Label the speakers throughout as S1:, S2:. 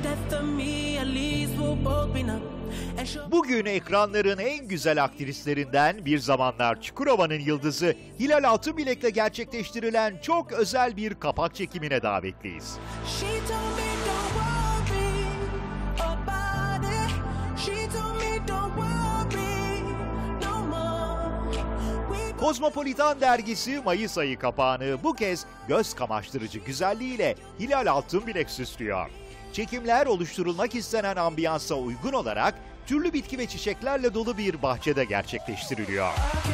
S1: Bugün ekranların en güzel aktrislerinden, bir zamanlar Çukurova'nın yıldızı Hilal Altınbilek'le gerçekleştirilen çok özel bir kapak çekimine davetliyiz. Kozmopolitan dergisi Mayıs ayı kapağını bu kez göz kamaştırıcı güzelliğiyle Hilal Altınbilek süslüyor. Çekimler oluşturulmak istenen ambiyansa uygun olarak türlü bitki ve çiçeklerle dolu bir bahçede gerçekleştiriliyor.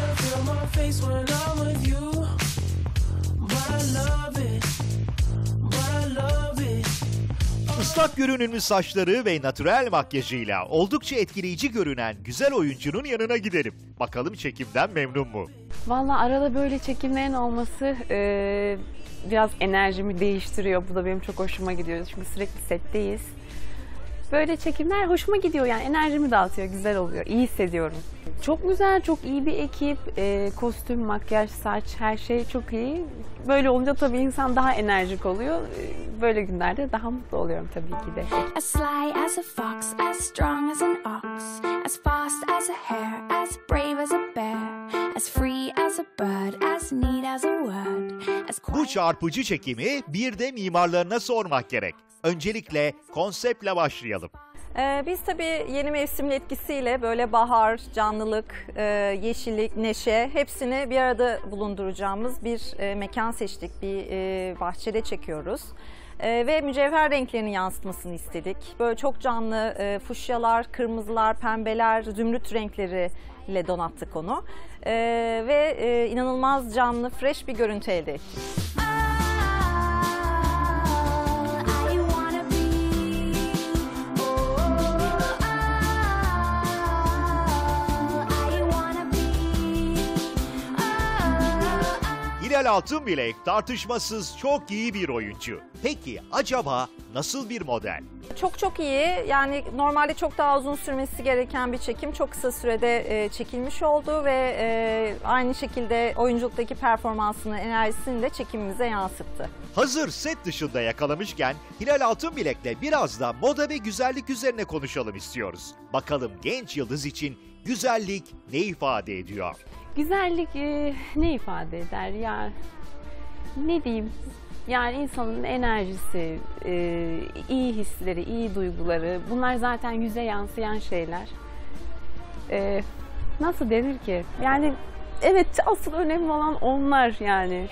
S1: Islak görünümlü saçları ve natürel makyajıyla oldukça etkileyici görünen güzel oyuncunun yanına gidelim. Bakalım çekimden memnun mu?
S2: Vallahi arada böyle çekimlerin olması biraz enerjimi değiştiriyor. Bu da benim çok hoşuma gidiyor. Çünkü sürekli setteyiz. Böyle çekimler hoşuma gidiyor, yani enerjimi dağıtıyor, güzel oluyor, iyi hissediyorum. Çok güzel, çok iyi bir ekip, kostüm, makyaj, saç, her şey çok iyi. Böyle olunca tabii insan daha enerjik oluyor. Böyle günlerde daha mutlu oluyorum tabii ki de.
S3: As sly as a fox, as strong as an ox, as fast as a hare, as brave as a bear, as free as a bird, as neat as a word, as quiet.
S1: Bu çarpıcı çekimi bir de mimarlarına sormak gerek. Öncelikle konseptle başlayalım.
S4: Biz tabii yeni mevsimin etkisiyle böyle bahar, canlılık, yeşillik, neşe hepsini bir arada bulunduracağımız bir mekan seçtik. Bir bahçede çekiyoruz. Ve mücevher renklerini yansıtmasını istedik. Böyle çok canlı fuşyalar, kırmızılar, pembeler, zümrüt renkleriyle donattık onu. Ve inanılmaz canlı, fresh bir görüntü elde ettik.
S1: Hilal Altınbilek tartışmasız çok iyi bir oyuncu. Peki acaba nasıl bir model?
S4: Çok iyi. Yani normalde çok daha uzun sürmesi gereken bir çekim çok kısa sürede çekilmiş oldu ve aynı şekilde oyunculuktaki performansını, enerjisini de çekimimize yansıttı.
S1: Hazır set dışında yakalamışken Hilal Altınbilek'le biraz da moda ve güzellik üzerine konuşalım istiyoruz. Bakalım genç yıldız için güzellik ne ifade ediyor?
S2: Güzellik ne ifade eder ya? Ne diyeyim? Yani insanın enerjisi, iyi hisleri, iyi duyguları, bunlar zaten yüze yansıyan şeyler. Nasıl denir ki? Yani evet, asıl önemli olan onlar yani.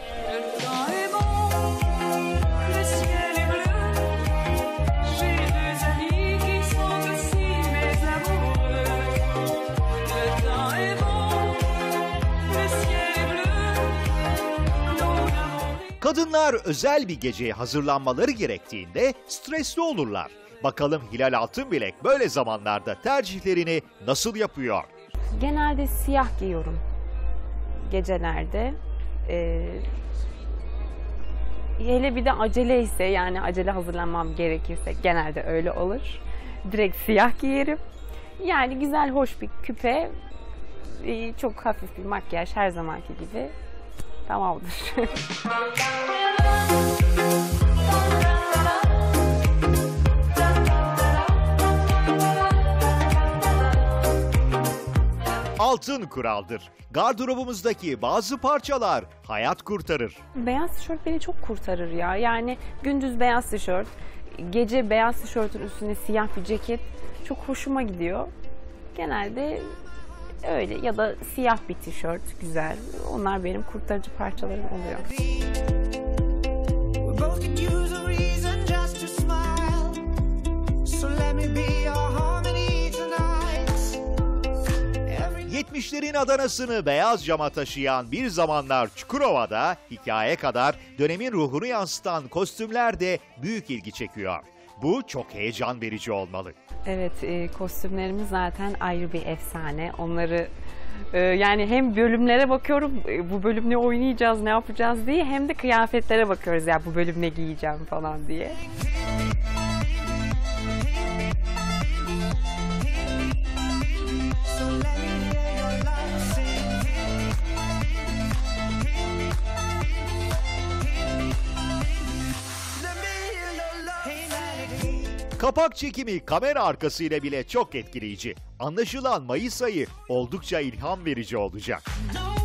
S1: Kadınlar özel bir geceye hazırlanmaları gerektiğinde stresli olurlar. Bakalım Hilal Altınbilek böyle zamanlarda tercihlerini nasıl yapıyor?
S2: Genelde siyah giyiyorum gecelerde. Hele bir de acele ise, yani acele hazırlanmam gerekirse genelde öyle olur. Direkt siyah giyerim. Yani güzel, hoş bir küpe, çok hafif bir makyaj her zamanki gibi. Tamamdır.
S1: Altın kuraldır. Gardırobumuzdaki bazı parçalar hayat kurtarır.
S2: Beyaz tişört beni çok kurtarır ya. Yani gündüz beyaz tişört, gece beyaz tişörtün üstüne siyah bir ceket çok hoşuma gidiyor. Genelde öyle, ya da siyah bir tişört güzel. Onlar benim kurtarıcı parçalarım oluyor.
S1: 70'lerin Adana'sını beyaz cama taşıyan bir zamanlar Çukurova'da hikaye kadar dönemin ruhunu yansıtan kostümler de büyük ilgi çekiyor. Bu çok heyecan verici olmalı.
S2: Evet, kostümlerimiz zaten ayrı bir efsane. Onları yani hem bölümlere bakıyorum, bu bölüm ne oynayacağız, ne yapacağız diye, hem de kıyafetlere bakıyoruz, ya bu bölüm ne giyeceğim falan diye.
S1: Kapak çekimi kamera arkasıyla bile çok etkileyici. Anlaşılan Mayıs ayı oldukça ilham verici olacak.
S5: No